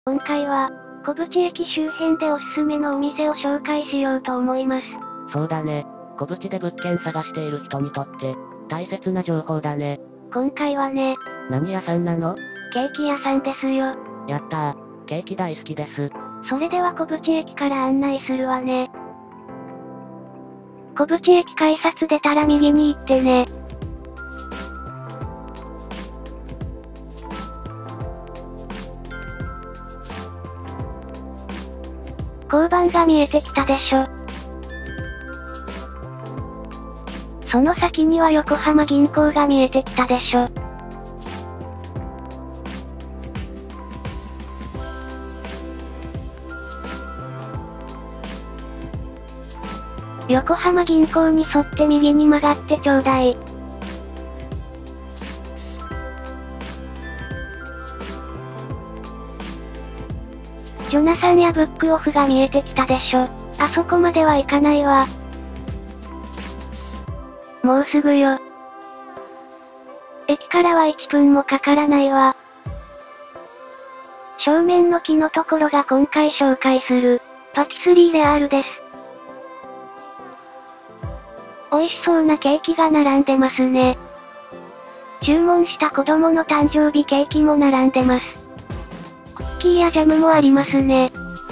今回は、小淵駅周辺でおすすめのお店を紹介しようと思います。 そうだね。小淵で物件探している人にとって、大切な情報だね。 今回はね、 何屋さんなの？ ケーキ屋さんですよ。 やったー。ケーキ大好きです。 それでは小淵駅から案内するわね。小淵駅改札出たら右に行ってね。交番が見えてきたでしょ。その先には横浜銀行が見えてきたでしょ。横浜銀行に沿って右に曲がってちょうだい。ジョナサンやブックオフが見えてきたでしょ。あそこまでは行かないわ。もうすぐよ。駅からは1分もかからないわ。正面の木のところが今回紹介する、パティスリーレアールです。美味しそうなケーキが並んでますね。注文した子供の誕生日ケーキも並んでます。クッキーやジャムもありますね。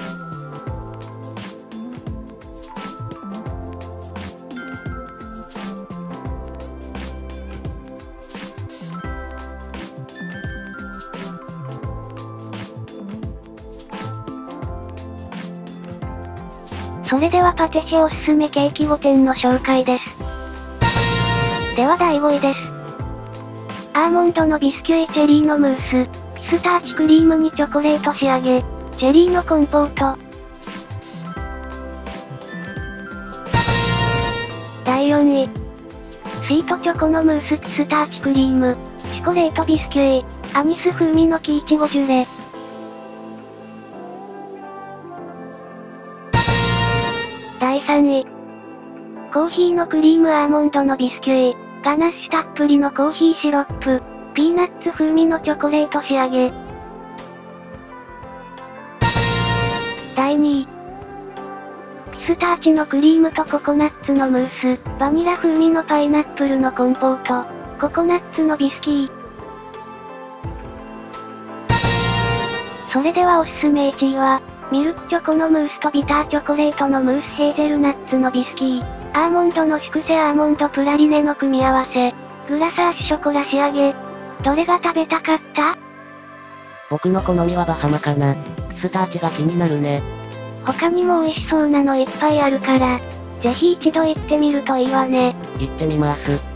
それではパティシエおすすめケーキ5点の紹介です。では第5位です。アーモンドのビスキュイチェリーのムース、ピスターチクリームにチョコレート仕上げ、チェリーのコンポート。第4位。シートチョコのムースピスターチクリーム、チョコレートビスキュイ、アニス風味の木いちごジュレ。第3位。コーヒーのクリームアーモンドのビスキュイ、ガナッシュたっぷりのコーヒーシロップ、ピーナッツ風味のチョコレート仕上げ。第2位。ピスターチのクリームとココナッツのムース、バニラ風味のパイナップルのコンポート、ココナッツのビスキー。それではおすすめ1位は、ミルクチョコのムースとビターチョコレートのムースヘーゼルナッツのビスキー、アーモンドのシュクセアーモンドプラリネの組み合わせ、グラサーシュショコラ仕上げ。どれが食べたかった？ 僕の好みはバハマかな。ピスターチが気になるね。 他にも美味しそうなのいっぱいあるから、ぜひ一度行ってみるといいわね。 行ってみます。